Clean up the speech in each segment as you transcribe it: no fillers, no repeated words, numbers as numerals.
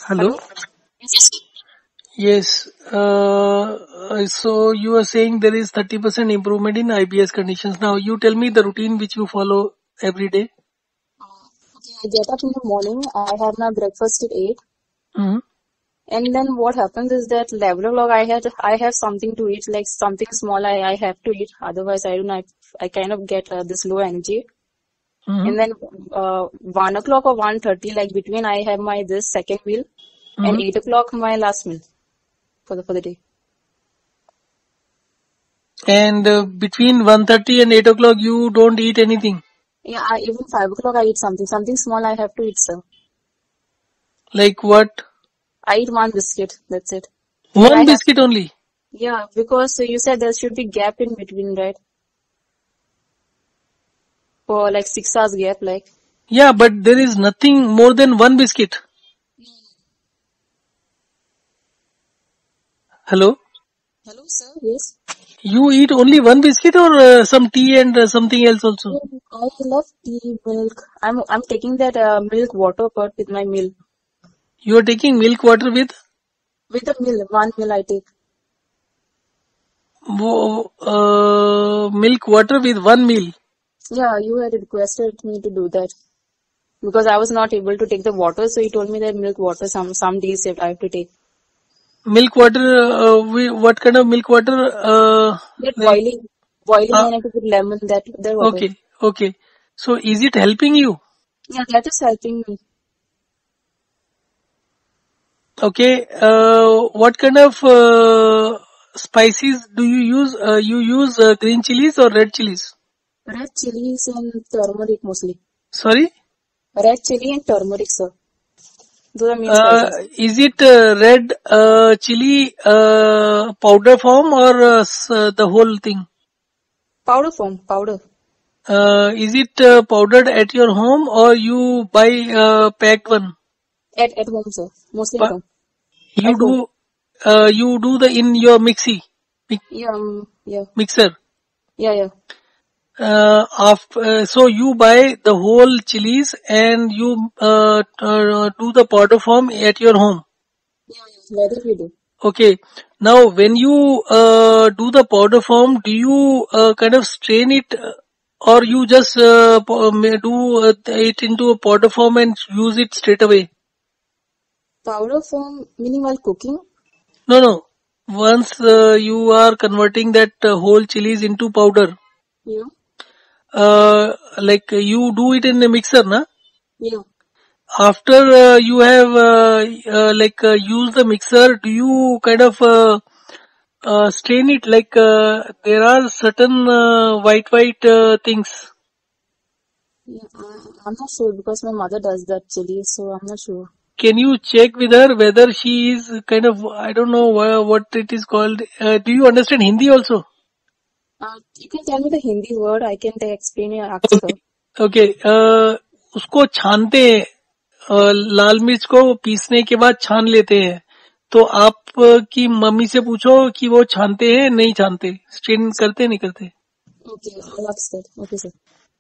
Hello. Hello? Yes. Yes. So you are saying there is 30% improvement in IBS conditions. Now you tell me the routine which you follow every day. Okay, I get up in the morning, I have my breakfast at 8, Mm-hmm. and then what happens is that 11 o'clock I have something to eat, like something small I have to eat, otherwise I do not, I kind of get this low energy. Mm-hmm. And then 1 o'clock or 1:30, like between I have my this second meal, and Mm-hmm. 8 o'clock my last meal for the day. And between 1:30 and 8 o'clock you don't eat anything. Yeah, even 5 o'clock I eat something small I have to eat, sir. Like what? I eat one biscuit, that's it. Because I One have, biscuit only. yeah, because you said there should be gap in between, right? For like 6 hours gap, like. Yeah, but there is nothing more than one biscuit. Hello. Hello, sir. Yes. You eat only one biscuit or some tea and something else also. I love tea, milk. I'm taking that milk water part with my meal. You are taking milk water with With a meal, one meal I take. milk water with one meal. Yeah, you had requested me to do that because I was not able to take the water, so you told me that milk water some days I have to take. Milk water, what kind of milk water? That Like, boiling, uh, and I have to put lemon. That water. okay, okay. So is it helping you? Yeah, that is helping me. Okay. What kind of spices do you use? You use green chilies or red chilies? Red chilies and turmeric mostly. Sorry. Red chili and turmeric, sir. Those are main spices. Is it red chili powder form or the whole thing? Powder form, powder. Is it powdered at your home or you buy packed one? At home, sir. Mostly at Pa- home. You At home. do you do the in your Yeah, yeah, mixer. yeah. So you buy the whole chilies and you do the powder form at your home. Like that we do. Okay. Now, when you do the powder form, do you kind of strain it, or you just do it into a powder form and use it straight away? Powder form, meaning while cooking. No, no. Once you are converting that whole chilies into powder, Yeah, like you do it in a mixer, na? yeah. After you have used the mixer, do you kind of strain it? Like there are certain white things. Yeah, I'm not sure because my mother does that chili, so I'm not sure. Can you check with her whether she is kind of, I don't know what it is called. Do you understand Hindi also? You can tell me the Hindi word. I can explain it. Ask her. Okay. उसको छानते हैं, लाल मिर्च को पीसने के बाद छान लेते हैं. तो आप की मम्मी से पूछो कि वो छानते हैं नहीं छानते, स्ट्रेन करते नहीं करते. Okay, I'll ask that. Okay, sir.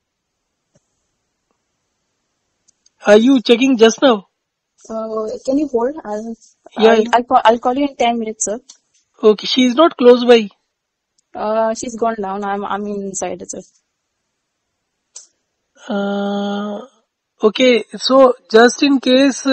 Are you checking just now? Can you hold? Yeah. I'll call you in 10 minutes, sir. Okay. She is not close by. She's gone down. I'm inside, sir. Okay. So just in case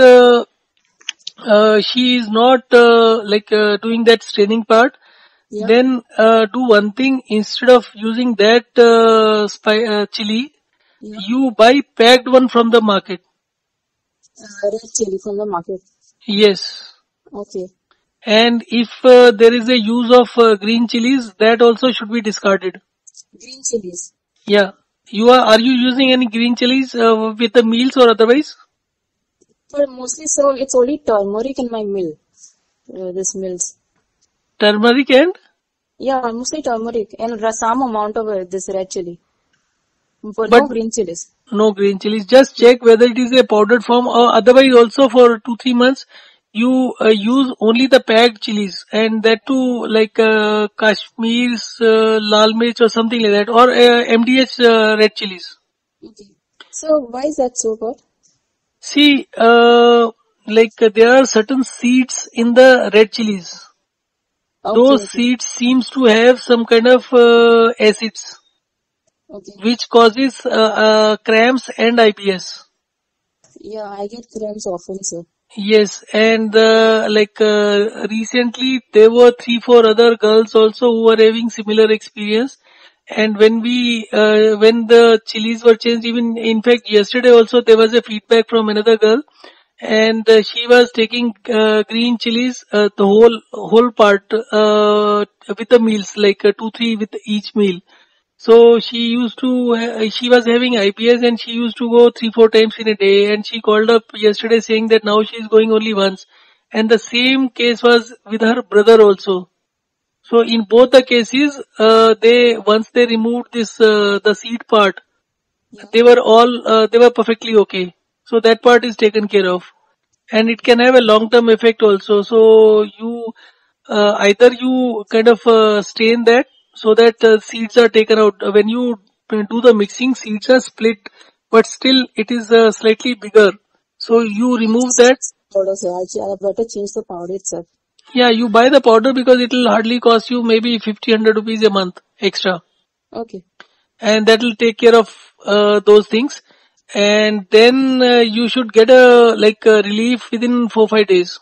she is not doing that straining part, Yeah, then do one thing. Instead of using that chili, yeah. you buy packed one from the market. Red chili from the market. Yes. Okay. And if there is a use of green chilies, that also should be discarded. Green chilies. Yeah. Are you using any green chilies with the meals or otherwise? But mostly, so it's only turmeric in my meal. This meals. Turmeric and Yeah, mostly turmeric and some amount of this red chili. But but no green chilies. no green chilies. Just check whether it is a powdered form or otherwise also for 2-3 months you use only the packed chilies and that too like Kashmir's lal mirch or something like that or MDH red chilies. Okay. So why is that so good? See, like there are certain seeds in the red chilies. Okay, Those okay, seeds seems to have some kind of acids okay. which causes cramps and IBS. Yeah, I get cramps often, sir. Yes, and recently there were 3 4 other girls also who were having similar experience. And when the chilies were changed, even in fact yesterday also there was a feedback from another girl, and she was taking green chilies, the whole part with the meals, like 2 3 with each meal. So she was having IBS and she used to go 3 4 times in a day, and she called up yesterday saying that now she is going only once. And the same case was with her brother also. So in both the cases, once they removed the seed part, Yeah. they were perfectly okay. So that part is taken care of, and it can have a long term effect also. So either you kind of stain that so that seeds are taken out. When you do the mixing, seeds are split, but still it is slightly bigger. So you remove that. Powder, sir. I better change the powder itself. Yeah, you buy the powder because it will hardly cost you maybe 50 100 rupees a month extra, Okay. and that will take care of those things. And then you should get a relief within 4 5 days.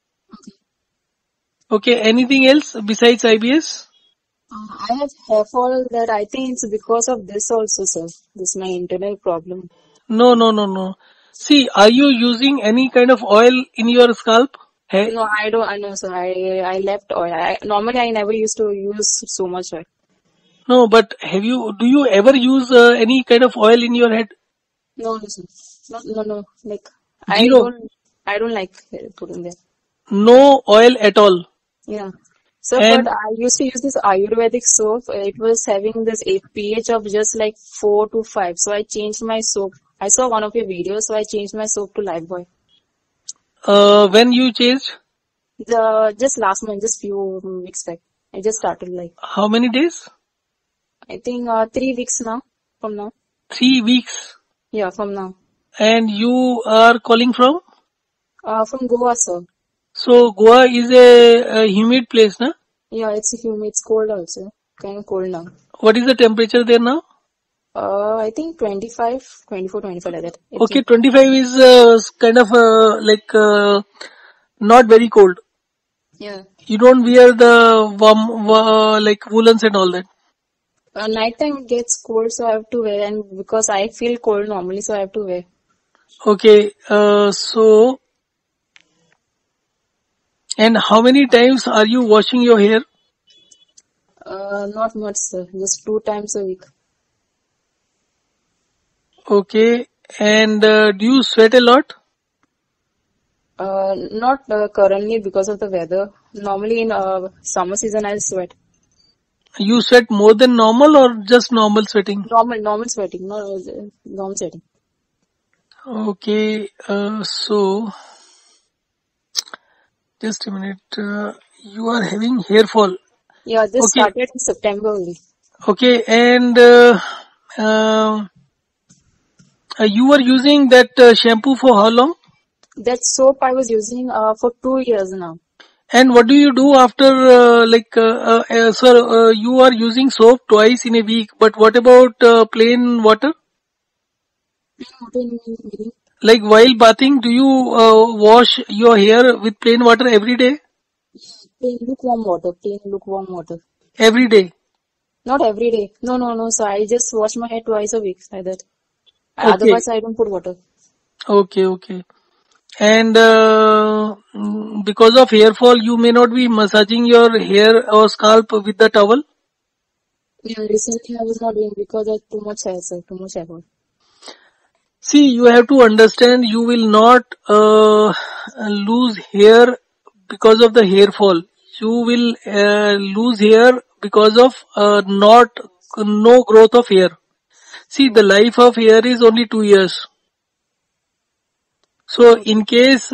Okay, anything else besides IBS? I have hair fall that I think it's because of this also, sir. This is my internal problem. No, no, no, no. See, are you using any kind of oil in your scalp? Hey, No, I don't. I know, sir. I left oil. Normally I never used to use so much oil. no, but do you ever use any kind of oil in your head? No, no, sir. No, no, no. Like Zero. I don't like putting there. No oil at all. Yeah. So, but And I used to use this Ayurvedic soap. It was having this a pH of just like 4 to 5. So I changed my soap. I saw one of your videos, so I changed my soap to Lifebuoy. when you changed, Just last month, just few weeks back. I just started like how many days? I think 3 weeks now. From now, 3 weeks. yeah, from now. And you are calling from? From Goa, sir. So Goa is a humid place, na? Yeah, it's humid. It's cold also. Kind of cold now. What is the temperature there now? I think 25, 24, 25 like that. I Okay, think. 25 is kind of not very cold. Yeah. You don't wear the warm, like woolens and all that. Nighttime it gets cold, so I have to wear. And because I feel cold normally, so I have to wear. Okay, and how many times are you washing your hair? Not much, sir. Just 2 times a week. Okay, and do you sweat a lot? Not currently because of the weather. Normally in summer season I sweat. You sweat more than normal or just normal sweating? Normal sweating. No, normal sweating. Okay, just a minute. You are having hair fall. Yeah, this Okay, started in September only. okay, and um you were using that shampoo for how long? That soap I was using for 2 years now. And what do you do after, sir, you are using soap twice in a week, but what about plain water? Meaning, Like while bathing, do you wash your hair with plain water every day? plain lukewarm water. Plain lukewarm water. Every day. Not every day. No, no, no. So I just wash my hair twice a week like that. Okay, Otherwise I don't put water. okay, okay. And because of hair fall, you may not be massaging your hair or scalp with the towel. Yeah, recently I was not doing because of too much hair, sir. Too much hair fall. See, you have to understand you will not lose hair because of the hair fall. You will lose hair because of no growth of hair. See, the life of hair is only 2 years. So, Okay. in case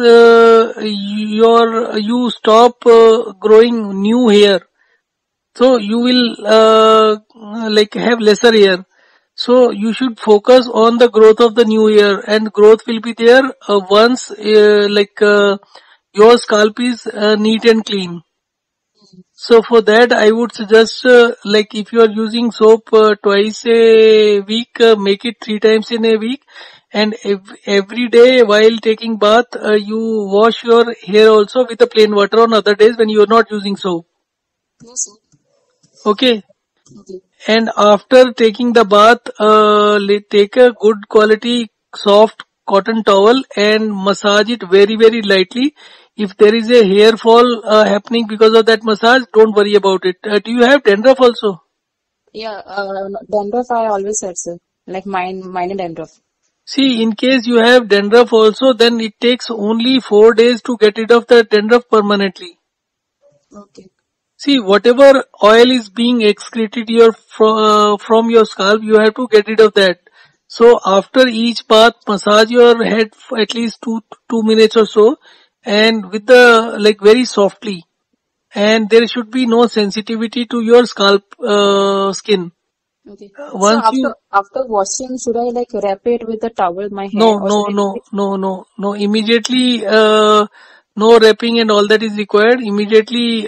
you stop growing new hair, so you will have lesser hair. So you should focus on the growth of the new hair, and growth will be there once your scalp is neat and clean. So for that, I would suggest like if you are using soap twice a week, make it 3 times in a week, and every day while taking bath, you wash your hair also with the plain water on other days when you are not using soap. Yes, sir. Okay. Okay. And after taking the bath, take a good quality soft cotton towel and massage it very very lightly. If there is a hair fall happening because of that massage, don't worry about it. Do you have dandruff also? Yeah, dandruff I always said, sir. Like mine and dandruff. See, in case you have dandruff also, then it takes only 4 days to get rid of the dandruff permanently. Okay. See, whatever oil is being excreted from your scalp, you have to get rid of that. So after each bath, massage your head for at least 2 minutes or so, and with the like very softly. And there should be no sensitivity to your scalp skin. Okay. So Once you after washing, should I like wrap it with the towel my hair, no or no should I no leave it? no no no immediately no wrapping and all that is required. Immediately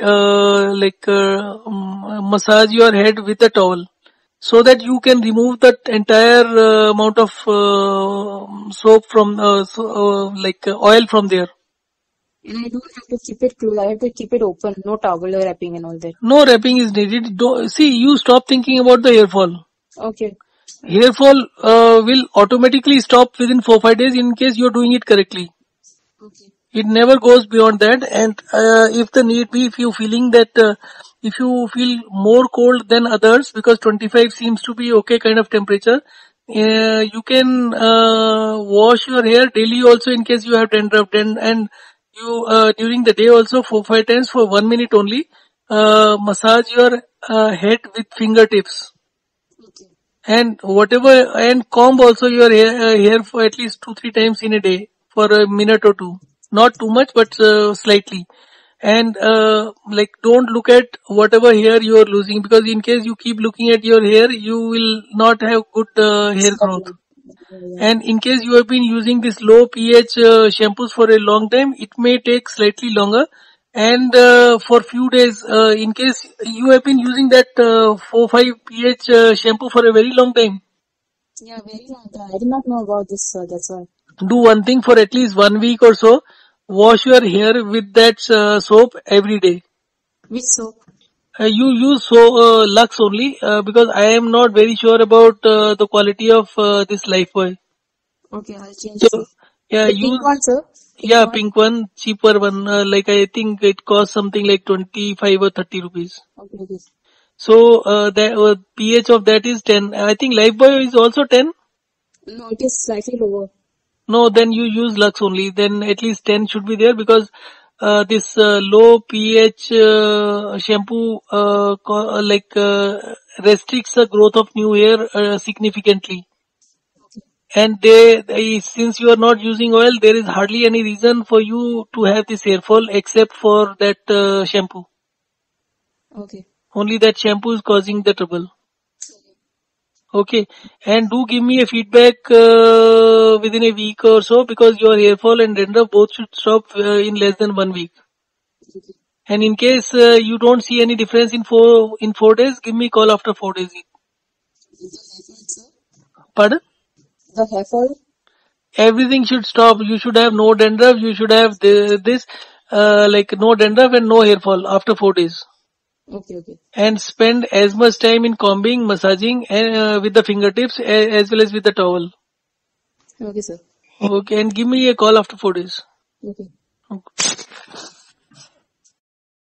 massage your head with a towel, so that you can remove that entire amount of soap from oil from there. And I don't have to keep it closed. I have to keep it open. No towel wrapping and all that. No wrapping is needed. See, you stop thinking about the hair fall. Okay. Hair fall will automatically stop within 4-5 days in case you are doing it correctly. Okay. It never goes beyond that. And if the need be, if you feeling that if you feel more cold than others, because 25 seems to be okay kind of temperature, you can wash your hair daily also in case you have dandruff. And you during the day also 4-5 times for 1 minute only, massage your head with fingertips. Okay. And whatever, and comb also your hair for at least 2-3 times in a day for a minute or two. Not too much, but slightly. And don't look at whatever hair you are losing, because in case you keep looking at your hair, you will not have good hair Stop growth. it. Yeah. And in case you have been using this low pH shampoos for a long time, it may take slightly longer. And for few days, in case you have been using that 4-5 pH shampoo for a very long time, Yeah, very long time. I did not know about this, sir. That's why. do one thing for at least 1 week or so. Wash your hair with that soap every day. Which soap? You use Lux only, because I am not very sure about the quality of this Lifebuoy. Okay, I'll change, sir. So yeah, The pink use one, sir. Pink yeah, one. pink one, cheaper one. Like I think it costs something like 25 or 30 rupees. Okay, okay. So the pH of that is 10. I think Lifebuoy is also 10. No, it is slightly lower. No, then you use Lux only. Then at least 10 should be there, because this low pH shampoo restricts the growth of new hair significantly. And since you are not using oil, there is hardly any reason for you to have this hair fall except for that shampoo. Okay. Only that shampoo is causing the trouble. Okay, and do give me a feedback within a week or so, because your hair fall and dandruff both should stop in less than 1 week. Okay. And in case you don't see any difference in 4 days, give me a call after 4 days. The hair fall, sir? Pardon? The hair fall? Everything should stop. You should have no dandruff. You should have no dandruff and no hair fall after 4 days. Okay, okay. And spend as much time in combing, massaging, and with the fingertips as well as with the towel. Okay, sir. Okay, and give me a call after 4 days. Okay. Okay.